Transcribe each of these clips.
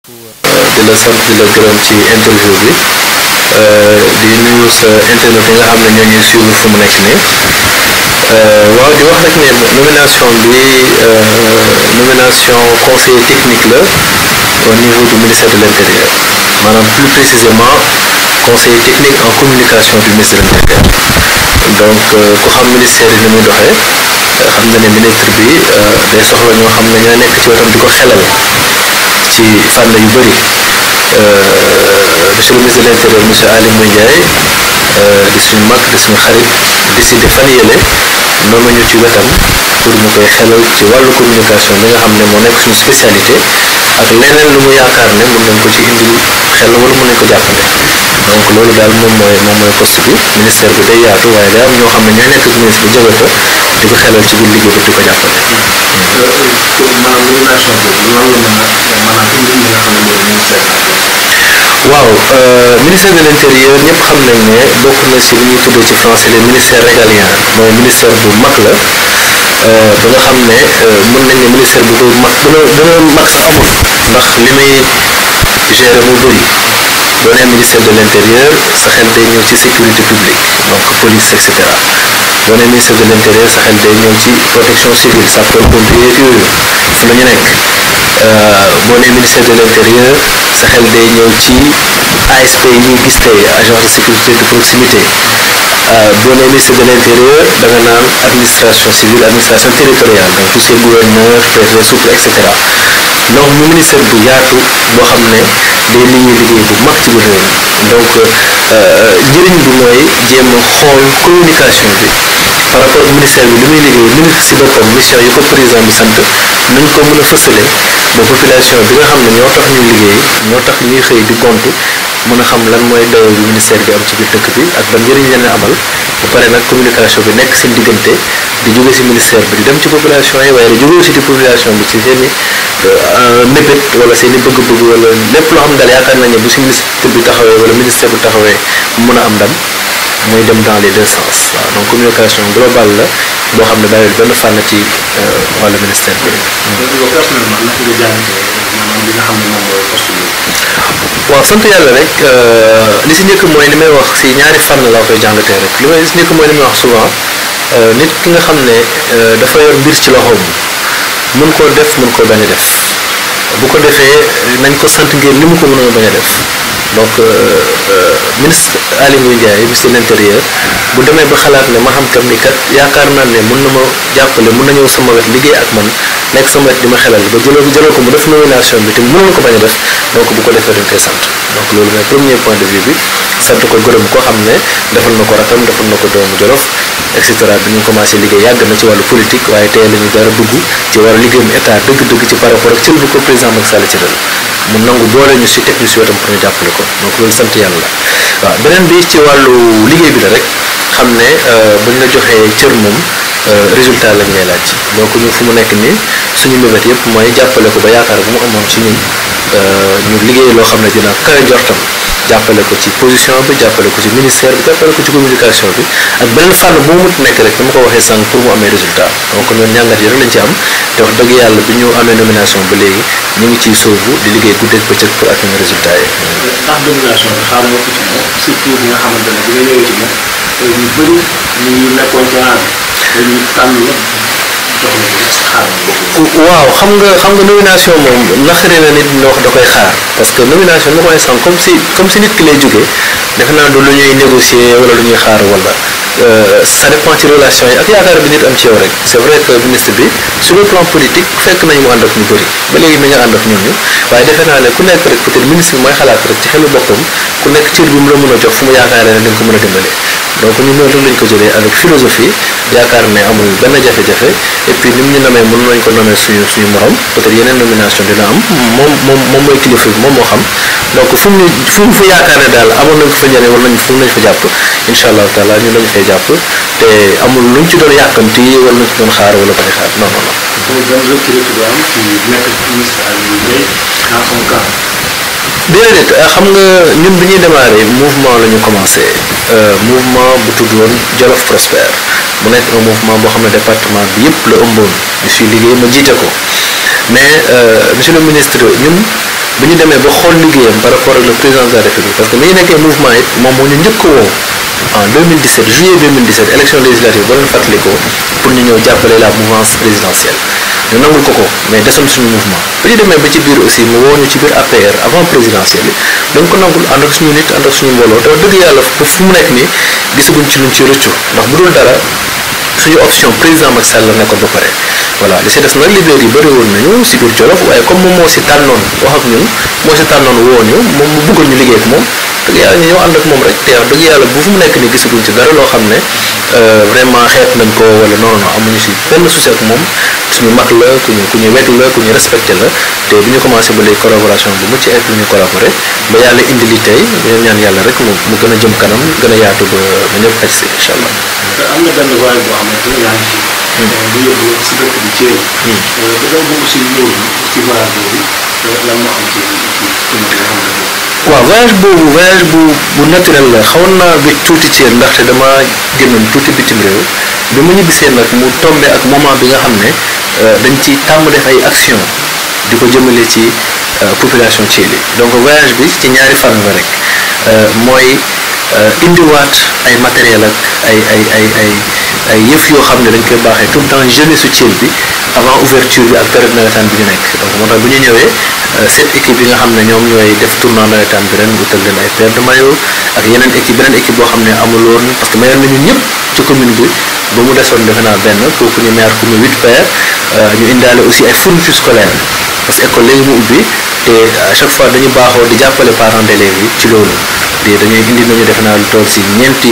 di la sant di la gërëm ci interview bi di nuyu sa internet yi nga xam ne ñoo ñuy suivre fu mu nekk nii waaw di wax rek ne nomination bi nomination conseiller technique la au niveau du ministère de l'Intérieur maanaam plus précisément conseiller technique en communication du ministère de l'Intérieur donc ku xam ministère yi ni muy doxee xam nga ne ministre bi day soxla ñoo xam ne ñoo nekk ci wetam di ko xelal ci fànn yu bëri monsieur le ministre de l'Intérieur monsieur Aly Ngouille Ndiaye di suñu mag di suñu xarit décidé fan yële noonu ñu ci wetam pour ñu koy xelal ci wàllu communication bi nga xam ne moo nekk suñu spécialité ak leneen lu mu yaakaar ne mën nañ ko ci indil xel wala mën nañ ko jàppale donc loolu daal moom mooy poste bi ministère bi day yaatu waaye day am ñoo xam ne ñooy nekk ak ministre bi jóge ko di ko xelal ci biir liggéey bi di ko jàppale. maanaam nomination boobu lan la mën a maanaam indi li nga xam ne mooy ministère waaw ministère de l'Intérieur ñëpp xam nañ ne bokk na ci li ñuy tuddee ci français les ministères régaliens mooy ministère bu mag la ba nga xam ne mën nañ ne ministère bu koy mag gën a mag sax amul ndax li muy gérer mu bëri boo nee ministère de l'Intérieur sa xel day ñëw ci sécurité publique donc police et cetera boo nee ministère de l'Intérieur sa xel day ñëw ci protection civile sapeurs-pompiers yooyu fu la ñu nekk boo nee ministère de l'Intérieur sa xel day ñëw ci ASP yi ñuy gis tey agence de sécurité de proximité boo nee ministère de l'Intérieur da nga naan administration civile administration territoriale donc tout ce qui est gouverneur préfet sous-préfet et cetera donc mu ministère bu yaatu boo xam ne day liggéey bu mag ci biir réew donc njëriñ bi mooy jéem a xool communication bi par rapport ak ministère bi li muy liggéey ministre si boppam mission yi ko président bi sant nañ ko mën a fësale ba population bi nga xam ne ñoo tax ñuy liggéey ñoo tax ñuy xëy di gontu mën a xam lan mooy dayoo bi ministère bi am ci biir dëkk bi ak ban njëriñ leen amal ba pare nag communication bi nekk seen diggante di jóge ci ministère bi di dem ci population yi waaye di jóge aussi ci population bi ci seen i mébét wala seen i bëgg-bëgg wala lépp loo xam ne daal yaakaar nañ ne bu ci ministre bi taxawee wala ministère bi taxawee mu mën a am ndam mooy dem dans les deux sens waaw donc communication globale la boo xam ne bàyyiwul benn fànn ci wàllu ministère bi. yow personnellement naka nga jàngatee maanaam li nga xam ne moom mooy poste bi. waaw sant yàlla rek li si njëkk mooy li may wax si ñaari fànn laa koy jàngatee rek li si njëkk mooy li may wax souvent nit ki nga xam ne dafa yor mbir ci loxoom mën koo def mën koo bañ a def bu ko defee nañ ko sant ngir li mu ko mën a bañ a def donc ministre Aly Ngouille Ndiaye ministre de l'Intérieur bu demee ba xalaat ne ma xam tam ni kat yaakaar naa ne mën na ma jàppale mën na ñëw sama wet liggéey ak man nekk sama wet di ma xelal ba jëloo ko mu def nomination bi te mënoon ko bañ a def donc bu ko defee dañ koy sant donc loolu mooy premier point de vue bi sant ko gërëm koo xam ne defal na ko rakam defal na ko doomu Jolof et cetera bi ñu commencé liggéey yàgg na ci wàllu politique waaye tey la ñu dara dugg ci wàllu liggéeyum état dëgg-dëgg ci par rapport ak cër bu ko président Macky Sall cëral mu nangu boole ñu si teg ñu si wetam pour ñu jàppale ko donc loolu sant yàlla la waaw beneen bi ci wàllu liggéey bi la rek xam ne buñ la joxee cër moom résultat lañ ngay laaj donc ñu fu mu nekk nii suñu mbébét yëpp mooy jàppale ko ba yaakaar bu mu amoon ci ñun ñu liggéey loo xam ne dina kawe jortam jàppale ko ci position bi jàppale ko ci ministère bi jàppale ko ci communication bi ak beneen fànn bu mu nekk rek dama ko waxee sànq pour mu amee résultat donc ñun njàngat yi rek lañ ci am te wax dëgg yàlla bi ñu amee nomination ba léegi ñu ngi ciy sóobu di liggéey guddeeg bëccëg pour atteindre résultat yi. ndax nomination bi xaaral ma ko ci moom surtout bi nga xamante ne bi nga ñëwee ci moom ñu bëri ñu ngi nekkoon ci rang bi dañuy tànn la jox la ko xaaral waaw xam nga nomination moom naqari na nit ñi wax da koy xaar parce que nomination ma ko waxee sànq comme si nit ki lay jógee defe naa du lu ñuy négocier wala lu ñuy xaar wala ça dépend ci relation yi ak yaakaar bi nit am ci yow rek c'est vrai que ministre bi sur le plan politique fekk nañu mu ànd ak ñu bëri ba léegi mi nga ànd ak ñooñu waaye defe naa ne ku nekk rek peut-être ministre bi mooy xalaat rek ci xelu boppam ku nekk cër bi mu la mën a jox fu mu yaakaaree ne dañ ko mën a dimbale donc ñun noonu rek lañ ko jëlee avec philosophie yaakaar ne amul benn jafe-jafe et puis ni mu ñu namee mën nañ ko nommer suñu morom peut-être yeneen nomination dina am moom mooy kilifa bi moom moo xam donc fu mu fa yaakaar ne daal amoon nañ ko fa njëriñ wala fu nañ fa jàpp incha allahu taala ñun dañu fay jàpp te amul luñ ci doon yàkkamti wala luñ ci doon xaar wala bañ a xaar non non non. benn rëkk-rëkk bu am ci nekk ministre Aly Ngouille Ndiaye dans son camp. déedéet xam nga ñun bi ñuy démarrer mouvement la ñu commencé mouvement bu tuddoon Jolof Prospère mu nekk un mouvement boo xam ne département bi yëpp la ëmboon ñu siy liggéey ma jiite ko mais monsieur le ministre ñun bi ñu demee ba xool liggéeyam par rapport ak le président de la République parce que bi ñu nekkee mouvement it moom moo ñu njëkk a woo en 2017 juillet 2017 élection législative ba leen fàttalikoo pour ñu ñëw jàppale la mouvance présidentielle ñu nangul ko mais desoon suñu mouvement bi ñu demee ba ci biir aussi mu woo ñu ci biir APR avant présidentielle yi dañ ko nangul ànd ak suñu nit ànd ak suñu mbooloo te dëgg yàlla ba fu mu nekk nii gisaguñ ci luñ ci rëccu ndax bu dul dara suñu option président Macky Sall la nekkoon ba pare voilà li si des nag leader yi bëri woon nañu si biir Jolof waaye comme moom moo si tànnoon wax ak ñun moo si tànnoon woo ñu moom mu bëggoon ñu liggéey ak moom dëgg yàlla ñu ñëw ànd ak moom rek te wax dëgg yàlla bu fu mu nekk nii gisaguñ ci dara loo xam ne vraiment xeet nañ ko wala non non amuñu si benn souci ak moom suñu mag la ku ñu wekk la ku ñu respecté la te bu ñu commencé ba léegi collaboration bu mucc ayib lu ñu collaboré ba yàlla indi li tey ñu ñaan yàlla rek mu gën a jëm kanam gën a yaatu ba ñëpp xaj si incha allah. te am na benn voyage boo xamante ne yaa ngi ci. bu yóbbu si dëkk bi Thiel. te doo bëgg si ñëw ci voyage boobu lan moo am ci waaw voyage bu naturel la xawoon naa bi tuuti Thiel ndaxte dama génnoon tuuti bitim réew bi ma ñibbisee nag mu tombé ak moment bi nga xam ne dañ ci tàmm def ay action di ko jëmale ci population Thiel yi donc voyage bi ci ñaari fànn la rek mooy indiwaat ay matériel ak ay yëf yoo xam ne dañ koy baaxee tout le temps jeunesse su Thiel bi avant ouverture bi ak période nawetaan bi ñu nekk donc moo tax bu ñu ñëwee cette équipe yi nga xam ne ñoom ñooy def tournoi nawetaan bi ren utal leen ay paire de maillot ak yeneen équipe beneen équipe boo xam ne amul woon parce que mayoon nañu ñëpp ci commune bi ba mu desoon defe naa benn kooku ñu maire ku mu 8 paires ñu indaale aussi ay fourniture scolaire parce que école léegi mu ubbi te à chaque fois dañu baaxoo di jàppale parents d'élèves yi ci loolu dañuy indi nañu defe naa lu toll si ñetti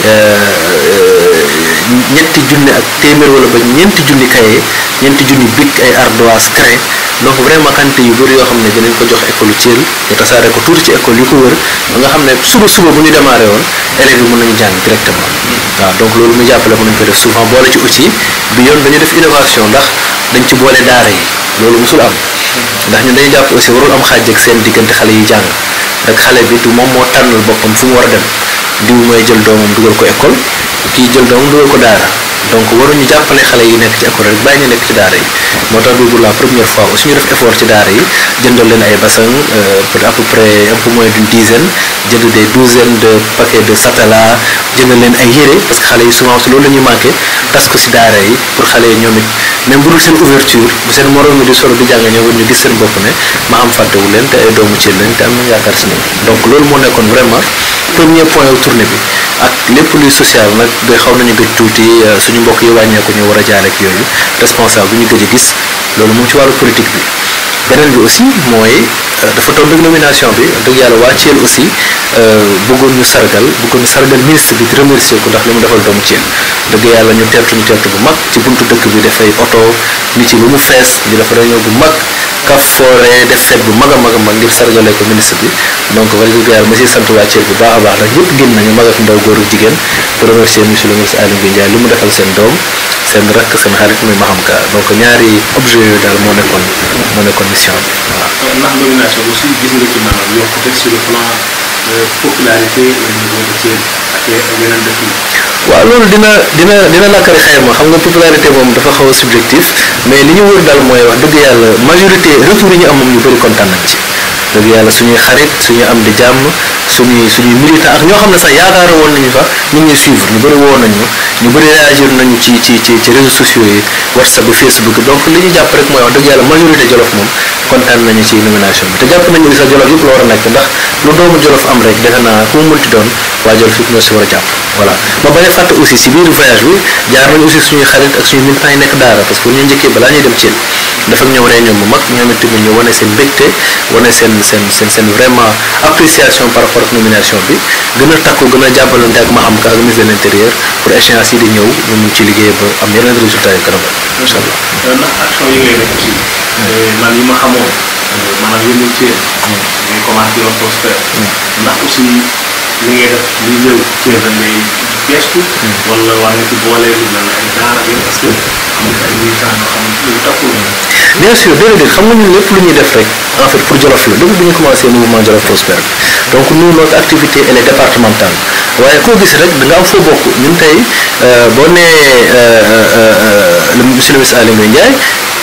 junni ak téeméer wala ba ñeenti junni kaye ñeenti junni bic ay ardoise craie donc vraiment quantité yu bëri yoo xam ne dinañ ko jox école Thiel ñu tasaare ko tuuti ci école yu ko wër ba nga xam ne suba bu ñu démarré woon élèves yi mën nañu jàng directement waaw donc loolu mu jàppale ko nañu ko def souvent boole ci aussi bi yoon dañu def innovation ndax dañ ci boole daara yi loolu musul am ndax ñun dañu jàpp aussi warul am xaaj ak seen diggante xale yi jàng rek xale bi du moom moo tànnal boppam fu mu war a dem diw mooy jël doomam dugal ko école kii jël doomam dugal ko daara donc waruñu jàppale xale yi nekk ci école rek bàyyi ñu nekk ci daara yi moo tax bi pour la première fois aussi ñu def effort ci daara yi jëndal leen ay bassin pour à peu près un peu moins d'une dizaine jënd des douzaines de paquets de satala jëndal leen ay yére parce que xale yi souvent si loolu la ñuy manqué tas ko si daara yi pour xale yi ñoom it même bu dul seen ouverture bu seen morom mi di solo di jàng ñoo ñu gis seen bopp ne ma am fàttewu leen te ay doomu Thiel lañ te am nañ yaakaar si ñoom donc loolu moo nekkoon vraiment premier point au tournée bi ak lépp luy social nag ba xaw nañu gëj tuuti suñu mbokk yi wàññeeku ñu war a jaale ak yooyu responsable bu ñu gëj a gis loolu moom ci wàllu politique bi beneen bi aussi mooy dafa tombé nomination bi dëgg yàlla waa Thiel aussi bëggoon ñu sargal ministre bi di remercier ko ndax li mu defal doomu Thiel dëgg yàlla ñu teertu bu mag ci buntu dëkk bi dafay oto nit yi lu mu fees ñu def réunion bu mag kaf foore def fête bu mag a mag ngir sargalee ko ministre bi donc wax dëgg yàlla ma siy sant waa Thiel bu baax a baax ndax ñëpp génn nañu mag ak ndaw góor ak jigéen pour remercier monsieur le ministre Aly Ngouille Ndiaye li mu defal seen doom seen rakk seen xarit muy Maham Ka donc ñaari objet yooyu daal moo nekkoon mission bi waaw. ndax nomination aussi gis nga ci maanaam yokkute sur le plan popularité au niveau de Thiel ak yeneen dëkk yi. waaw loolu dina nakari xayma xam nga popularité moom dafa xaw a subjectif mais li ñu wër daal mooy wax dëgg yàlla majorité retour yi ñu am moom ñu bëri kontaan nañ ci dëgg yàlla suñuy xarit suñuy am di jàmm suñuy militant ak ñoo xam ne sax yaakaar woon nañu sax ñu ngi suivre ñu bëri woo nañu ñu bëri réagir nañu ci réseaux sociaux yi WhatsApp bi Facebook donc li ñu jàpp rek mooy wax dëgg yàlla majorité Jolof moom kontaan nañu ci nomination bi te jàpp nañu ni sax Jolof yëpp la war a nekk ndax lu doomu Jolof am rek defe naa ku mu mënti doon waa Jolof yëpp ñoo si war a jàpp voilà ma bañ a fàtte aussi si biir voyage bi jaar nañu aussi suñuy xarit ak suñuy militants yi nekk daara parce que bu ñu njëkkee balaa ñuy dem Thiel dafa ñëw réunion bu mag ñoom tamit ñu wane seen mbégte wane seen vraiment appréciation par rapport ak nomination bi gën a takku gën a jàppalante ak Maham Ka ak ministre de l'intérieur pour échéance yi di ñëw ñu mun ci liggéey ba am yeneen résultats yu kanam incha allah. ndax action yi ngay def aussi man yi ma xamoon maanaam yëngu Thiel ngay commencé yoon prospère ndax aussi li ngay def li ñëw Thiel dañ lay gestu wala war nga ci boole lu mel ne ay daara yëpp parce que am nga ay militants yoo xam ne lu takkul bien sûr déedéet xam nga ñun lépp lu ñuy def rek en fait pour Jolof la depuis bi ñu commencé mouvement Jolof prospère donc nous notre activité elle est départementale waaye koo gis rek da nga am foo bokk ñun tey boo nee le monsieur le ministre Aly Ngouille Ndiaye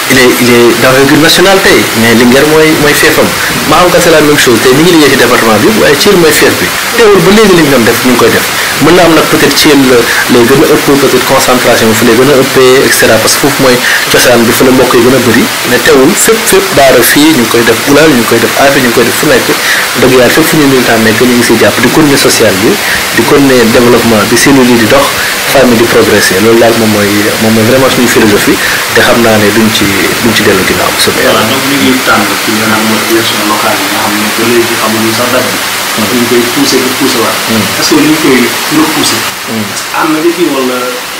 il est d'envergure nationale tey mais Linguère mooy feefam Maham Ka c'est la même chose tey mi ngi liggéey ci département bi waaye Thiel mooy feef bi teewul ba léegi li ñu doon def ñu ngi koy def mën na am nag peut-être Thiel lay gën a ëpp peut-être concentration fi lay gën a ëppee et cetera parce que foofu mooy cosaan bi fa la mbokk yi gën a bëri mais teewul fépp daara fii ñu ngi koy def Oulal ñu ngi koy def Afe ñu ngi koy def fu nekk dëgg yàlla fépp fu ñu militant nekk ñu ngi siy jàpp di continuer social bi di continuer développement bi cellules yi di dox famille di progresser loolu daal moom mooy vraiment suñu philosophie te xam naa ne duñ ci dellu ginnaaw bu soobee yàlla. voilà donc ñu ngi tànn ci li nga xam mooy élection locale yi nga xam ne ba léegi xamuñu sax date bi. ñu koy poussé waat. est-ce que li ñu koy repoussé. am na fi wala.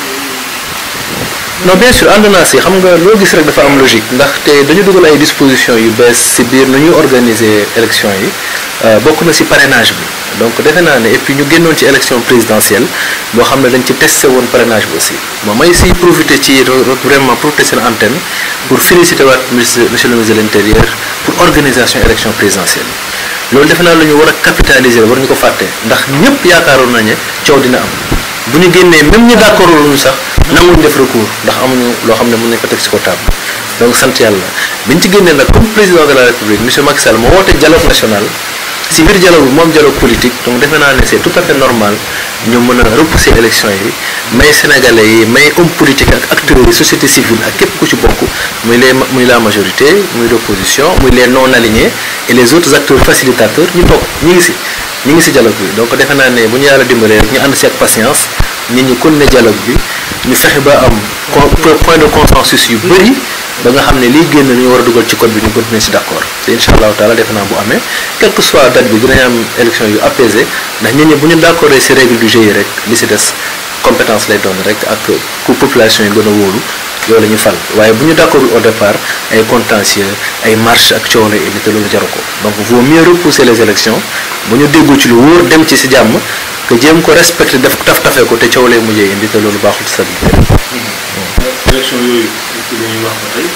non bien sûr ànd naa si xam nga loo gis rek dafa am logique ndaxte dañu dugal ay dispositions yu bees si biir nu ñuy organiser élection yi bokk na si parrainage bi donc defe naa ne et puis ñu génnoon ci élection présidentielle boo xam ne dañ ci testé woon parrainage bi aussi bon may si profité ci vraiment profité seen antenne pour féliciter waat monsieur le ministre de l'intérieur pour organisation élection présidentielle loolu defe naa lu ñu war a capitaliser war ñu ko fàtte ndax ñëpp yaakaaroon nañu ne coow dina am bu ñu génnee même ñu d'accord luñu sax nanguñu def recours ndax amuñu loo xam ne mën nañ ko teg ci ko table donc sant yàlla biñ ci génnee nag comme président de la république monsieur Macky Sall moo woote dialogue national si biir dialogue bi moom dialogue politique donc defe naa ne c'est tout à fait normal ñu mën a repousser élection yi may sénégalais yi may homme politique ak acteurs yi société civile ak képp ku ci bokk muy la majorité muy l'opposition muy les non alignés et les autres acteurs facilitateurs ñu toog ñi ngi si dialogue bi donc defe naa ne bu ñu yàlla dimbalee rek ñu ànd si ak patience nit ñi kon ne dialogue bi ñu fexe ba am point de consensus yu bëri ba nga xam ne liy génn ñu war a dugal ci code bi ñu continuer si d'accord te incha allahu taala defe naa bu amee quelle que soit date bi dinañ am élection yu apaisé ndax nit ñi bu ñu d'accord si règle du jeu yi rek li si des compétence lay doon rek ak ku population yi gën a wóolu yooyu la ñu fal waaye bu ñu d'accord au départ ay contentieux ay marche ak coow lay indi te loolu jaru ko donc vaut mieux repousser les élections bu ñu déggoo ci lu wóor dem ci si jàmm que jéem ko respecté def tafee ko te coow lay mujjee indi te loolu baaxul stabilité. élection yooyu ci la ñuy wax ba tey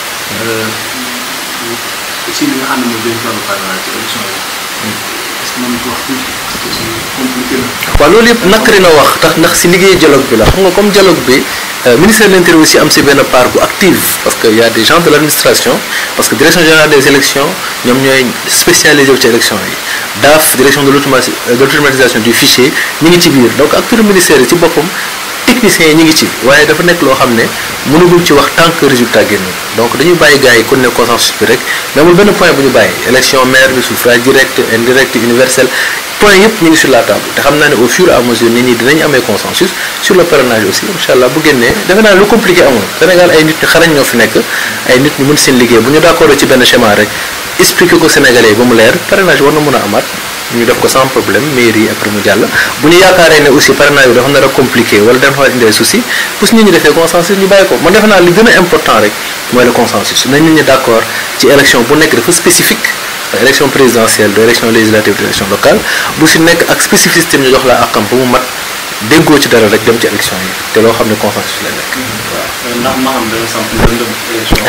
aussi li nga xam ne mooy jëm ci wàllu parrainage ci élection yi est-ce que mën ko wax tuuti parce que c'est compliqué na. waaw loolu yëpp nakari na wax ndax si liggéey dialogue bi la xam nga comme dialogue bi ministère de l'Intérieur aussi am si benn part bu active parce que y a des gens de l'administration parce que direction générale des élections ñoom ñooy spécialisé wu ci élection yi DAF direction de l'automatisation du fichier ñi ngi ci biir donc acteurs ministère yi ci boppam techniciens yi ñi ngi ci waaye dafa nekk loo xam ne mënugul ci wax tant que résultat génn donc dañuy bàyyi gars yi kon ne consensus bi rek mais amul benn point bu ñu bàyyi élection maire bi suffrage direct indirect universel point yëpp ñu ngi sur la table te xam naa ne au fur et à mesure nit ñi dinañ amee consensus sur le parrainage aussi incha allah bu génnee defe naa lu compliqué amul Sénégal ay nit ñu xarañ ñoo fi nekk ay nit ñu mën seen liggéey bu ñu d'accord ci benn schéma rek expliquer ko Sénégalais yi ba mu leer parrainage war na mën a amaat ñu def ko sans problème mairie après mu jàll bu ñu yaakaaree ne aussi parrainage bi dafa nar a compliqué wala dafa indi ay soucis pour nit ñi defee consensus ñu bàyyi ko man defe naa li gën a important rek mooy le consensus nañ nit ñi d'accord ci élection bu nekk dafa spécifique élection présidentielle de élection législative de élection locale bu si nekk ak spécificité ñu jox la àqam ba mu mat déggoo ci dara rek dem ci élection yi te loo xam ne consensus lay nekk waaw. ndax ma xam dana samp lëndëm élection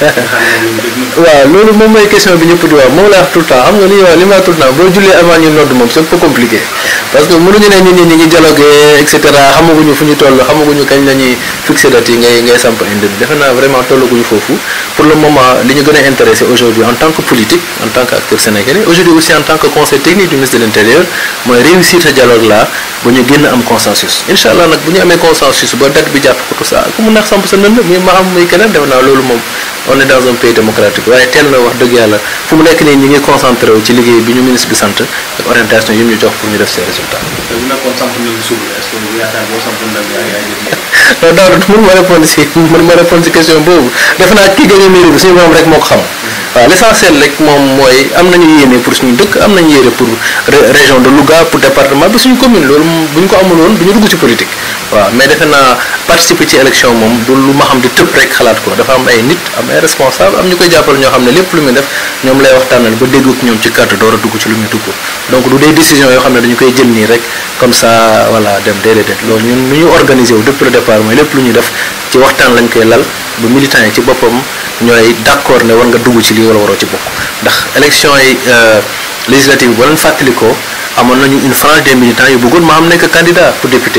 waaw loolu moom mooy question bi ñëpp di wax moom laa wax tout le temps xam nga li ma wax tout le temps boo jullee avant ñu nodd moom c'est un peu compliqué parce que mënuñu ne nit ñi ñi ngi dialogué et cetera xamaguñu fu ñu toll xamaguñu kañ la ñuy fixé date yi ngay samp indi defe naa vraiment tollaguñu foofu pour le moment li ñu gën a intéressé aujourd'hui en tant que politique en tant que acteur sénégalais aujourd'hui aussi en tant que conseil technique du ministre de l'Intérieur mooy réussir ce dialogue là ba ñu génn am consensus incha allah nag bu ñu amee consensus ba date bi jàpp ko tout ça ku mu neex samp sa nënd muy ma xam muy keneen defe naa loolu moom on est dans un pays démocratique waaye teel na wax dëgg yàlla fu mu nekk nii ñi ngi concentré wu ci liggéey bi ñu ministre bi sant ak orientation yi ñu jox pour ñu def ces résultats. bu nekkoon samp nañu suuf est-ce que yaakaar boo samp ndam yaa non Daouda mën ma répondre si question boobu defe naa kii gagné mairie bi suñu borom rek moo ko xam waaw l'essentiel rek moom mooy am nañu yéene pour suñu dëkk am nañu yéene pour région de Louga pour département bi suñu commune loolu bu ñu ko amul woon du ñu dugg ci politique waaw mais defe naa participer ci élection moom du lu ma xam di tëb rek xalaat ko dafa am ay nit am ay responsable am ñu koy jàppal ñoo xam ne lépp lu muy def ñoom lay waxtaanal ba dégg ak ñoom ci kàddu door a dugg ci lu muy dugg donc du des décisions yoo xam ne dañu koy jël nii rek comme ça voilà dem déedéet loolu ñun nu ñu organiser wu depuis le départ mooy lépp lu ñuy def ci waxtaan lañ koy lal ba militants yi ci boppam ñooy d'accord ne war nga dugg ci lii wala waroo ci bokk ndax élection yi législative boo leen fàttalikoo amoon nañu une frange des militants yu bëggoon ma am nekk candidat pour député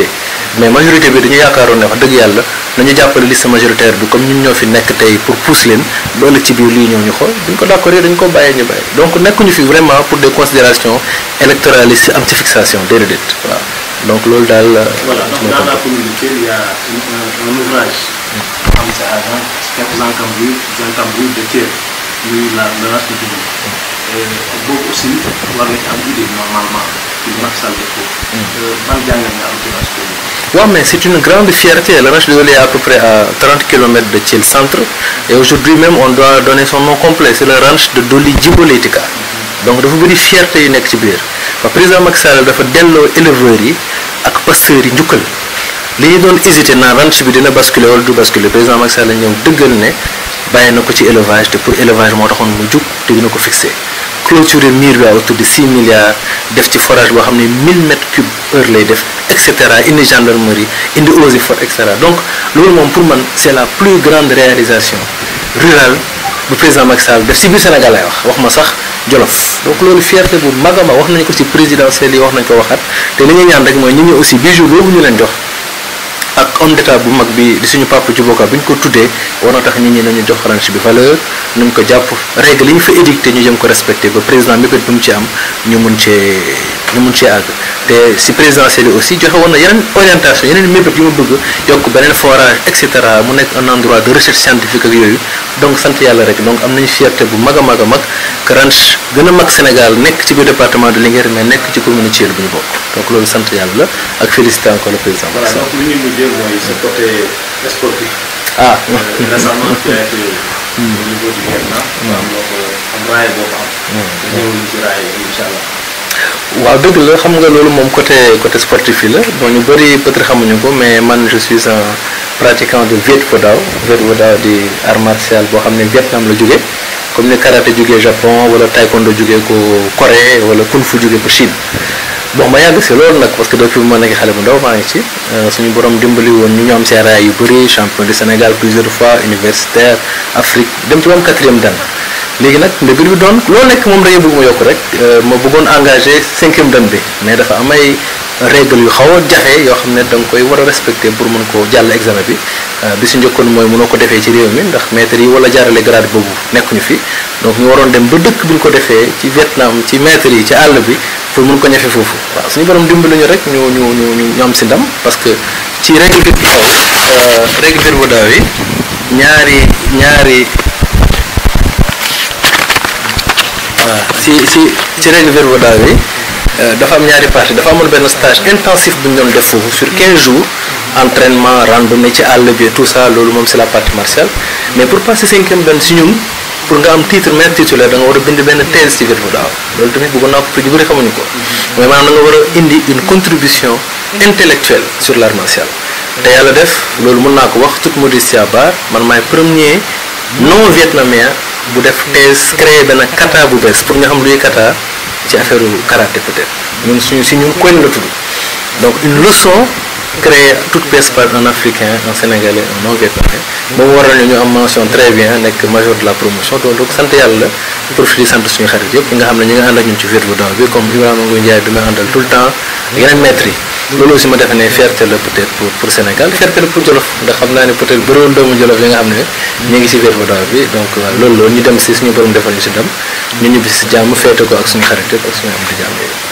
mais majorité bi dañu yaakaaroon ne wax dëgg yàlla nañu jàppale liste majoritaire bi comme ñun ñoo fi nekk tey pour pousser leen ba ëllëg ci biir lii ñoo ñu xool duñ ko d'accord dañ ko bàyyee ñu bàyyi donc nekkuñu fi vraiment pour des considérations électoralistes am ci fixation déedéet waaw donc loolu daal. voilà donc dans la communauté il y a un ouvrage. am sa agent quelques encambres de Thiel muy la ranch de Djibouti. boobu aussi war na ci am idée normalement ci Macky Sall def ko. ban jàngat nga am ci ranch boobu. waaw mais c'est une grande fierté. Le ranch de Doli est à peu près à 30 km de Thiel centre et aujourd'hui même on doit donner son nom complet, c'est le ranch de Doli Djiboletika. Donc dafa bëri fierté yu nekk ci biir ba président Macky Sall dafa delloo éleveurs yi ak pasteurs yi njukkal li ñu doon hésité naan ranch bi dina basculer wala du basculer président Macky Sall ñëw dëggal ne bàyyi na ko ci élevage te pour élevage moo taxoon mu jug te dina ko fixé clôturer mur bi à autour de 6 milliards def ci forage boo xam ne 1000 mètres cubes heure lay def et cetera indi gendarmerie indi eaux et forêts et cetera donc loolu moom pour man c'est la plus grande réalisation rurale bu président Macky Sall def ci biir Sénégal lay wax ma sax Jolof donc loolu fierté bu mag a mag wax nañu ko ci présidentielle yi wax nañu ko waxaat te li ñuy ñaan rek mooy nit ñi aussi bijou boobu ñu leen jox ak homme d'état bu mag bi di suñu papa Djiboka bi ñu ko tuddee war na tax nit ñi nañu jox ranch bi valeur nañ ko jàpp règle yi ñu fa édicté ñu jëm ko respecté ba président mébét bi mu ci am ñu mun cee àgg te si présidentielle yi aussi joxe woon na yeneen orientation yeneen mébét yu mu bëgg yokk beneen forage et cetera mu nekk un endroit de recherche scientifique ak yooyu donc sant yàlla rek donc am nañu fierté bu mag a mag a mag que ranch gën a mag Sénégal nekk ci biir département de Linguère mais nekk ci commune Thiel bu ñu bokk donc loolu sant yàlla la ak féliciter encore le président. Voilà donc li ñu mujjee mooy sa côté sportif. ah récemment tu as été au niveau du Vietnam. am raay boo ko am. nga ñëw ci raay incha allah. waaw dëgg la xam nga loolu moom côté sportif yi la bon ñu bëri peut-être xamuñu ko mais man je suis un pratiquant de Viet Vo Dao di art martial boo xam ne Vietnam la jóge comme ni karaté jógee Japon wala taekwondo jógee ko Corée wala kung fu jógee ko Chine bon ma yàgg si loolu nag parce que depuis ma nekk xale bu ndaw maa ngi ci suñu borom dimbali woon ñu am seen raay yu bëri champion du Sénégal plusieurs fois universitaire Afrique dem ci moom 4e dan léegi nag mbir bi doon loolu nekk moom dañuy bëgg ma yokk rek ma bëggoon engagé 5e dan bi mais dafa am ay règle yu xaw a jafe yoo xam ne da nga koy war a respecter pour mën ko jàll examen bi si njëkkoon mooy mënoo ko defee ci réew mi ndax maître yi wala jaarale grade boobu nekkuñu fi donc ñu waroon dem ba dëkk bi ñu ko defee ci Vietnam ci maître yi ci àll bi pour mën ko ñafe foofu waaw suñu borom dimbali ñu rek ñu am si ndam parce que ci règle bi Viet Vo Dao yi ñaari waaw ci règle Viet Vo Dao yi dafa am ñaari partie dafa amoon benn stage intensif bu ñu doon def foofu sur 15 jours entraînement randonnée ci àll bi tout ça loolu moom c'est la partie martiale mais pour passer 5e dan si ñun pour nga am titre maître titulaire da nga war a bind benn thèse ci Viet Vo Dao loolu tamit bëggoon naa ko ñu bëri xamuñu ko mais maanaam da nga war a indi une contribution intellectuelle sur l'art martial te yàlla def loolu mën naa ko wax toute modestie à part man maay premier non vietnamien bu def thèse créé benn kata bu bees pour nga xam luy kata ci affaire karaté peut-être ñun ñun koñ la tudd donc une leçon créée toute pièce par un Africain un Sénégalais un non vietnamien ba mu waral ñu am mention très bien nekk major de la promotion donc sant yàlla profité sant suñu xarit yëpp ñi nga xam ne ñu ngi ànd ak ñun ci Viet Vo Dao bi comme Ibrahima Ngoye Ndiaye bi ma àndal tout le temps yeneen maîtres yi loolu aussi ma defe ne fierté la peut-être pour Sénégal fierté la pour Jolof ndax xam naa ne peut-être bëriwoon doomu Jolof yi nga xam ne ñu ngi ci Viet Vo Dao bi donc loolu la ñu dem si suñu borom defal ñu si ndam ñu ñibbi si jàmm feete ko ak suñu xarit yëpp ak suñu am di jàmm yi.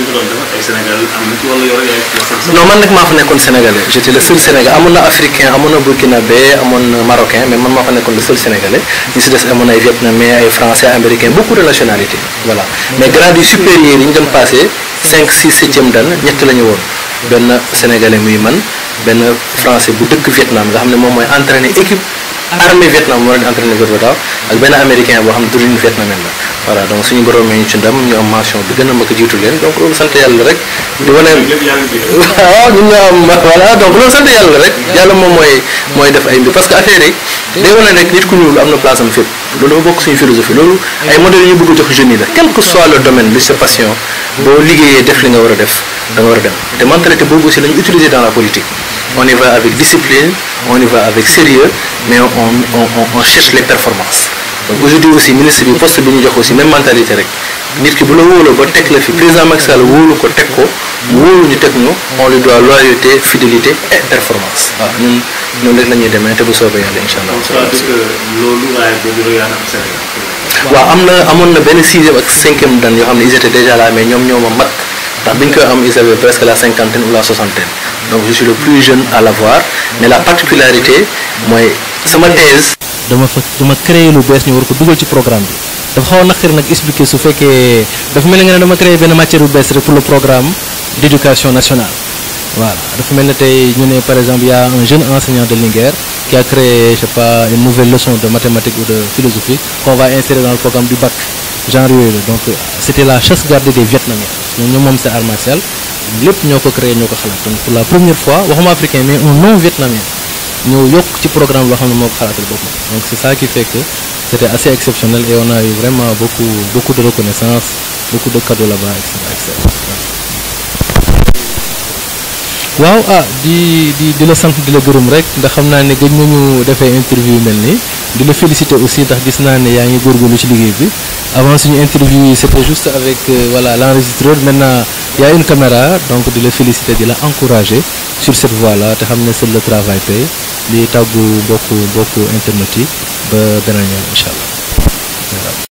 non man nag maa fa nekkoon sénégalais j'étais le seul sénégalais amoon na africain amoon na burkinabé amoon na marocain mais man maa fa nekkoon le seul sénégalais ñu si des amoon ay vietnamien ay français américain beaucoup de nationalités voilà mais grade yu supérieur yi ñu doon passé 5 6 7e dan ñett la ñu woon benn sénégalais muy man benn français bu dëkk Vietnam nga xam ne moom mooy entraîner équipe armée Vietnam moo leen di entraîner Viet Vo Dao ak benn américain boo xam ne d'origine vietnamienne la voilà donc suñu borom ñu ci ndam ñu am mention bi gën a mag a jiitu leen donc loolu sant yàlla rek di wane waaw ñun ñoo am voilà donc loolu sant yàlla rek yàlla moom mooy def ay mbir parce que affaire yi day wane rek nit ku ñuul am na place am fépp loolu dafa bokk suñu philosophie loolu ay modèles yu ñu bëgg a jox jeunes yi la quel que soit le domaine li sa passion boo liggéeyee def li nga war a def da nga war a dem te mentalité boobu aussi la ñu utiliser dans la politique on y va avec discipline on y va avec sérieux mais on cherche les performances donc aujourd'hui aussi ministre bi poste bi ñu jox aussi même mentalité rek nit ki bu la wóoloo ba teg la fi président Macky Sall wóolu ko teg ko mu wóolu ñu teg ñu on lui doit loyauté fidélité et performance waaw ñun noonu rek la ñuy demee te bu soobee yàlla incha allah. loolu waaye boobu la am Sénégal. waaw amoon na benn 6e ak 5e dan yoo xam ne ils étaient déjà là mais ñoom ñoo ma mag ndax bi ñu koy am ils avaient presque la 50aine ou la 60aine donc je suis le plus jeune à l'avoir mais la particularité mooy sama thèse. dama créer lu bees ñu war ko dugal ci programme bi dafa xaw a naqari nag expliquer su fekkee dafa mel ni nga ne dama créer benn matière bu bees rek pour le programme d'éducation nationale. Voilà dafa mel ne tey ñu ne par exemple il y a un jeune enseignant de Linguère qui a créé je sais pas une nouvelle leçon de mathématiques ou de philosophie qu'on va insérer dans le programme du bac genre yooyu la donc c'était la chasse gardée des Vietnamiens ñoom moom c'est art martial lépp ñoo ko créé ñoo ko xalaat donc pour la première fois waxuma africain mais un non vietnamien ñëw yokk ci programme boo xam ne moo ko xalaatal boppam donc c'est ça qui fait que c'était assez exceptionnel et on a eu vraiment beaucoup de reconnaissance beaucoup de cadeaux là-bas etc. waaw di la sant di la gërëm rek ndax xam naa ne gëj nañu defee interview yu mel nii di la féliciter aussi ndax gis naa ne yaa ngi góorgóorlu ci liggéey bi avant suñu interview yi c'était juste avec voilà l'enregistreur maintenant il y a une caméra donc di la féliciter di la encourager sur cette voie là te xam ne seul le travail paye li tàggu bokk internet yi ba beneen yoon incha allah.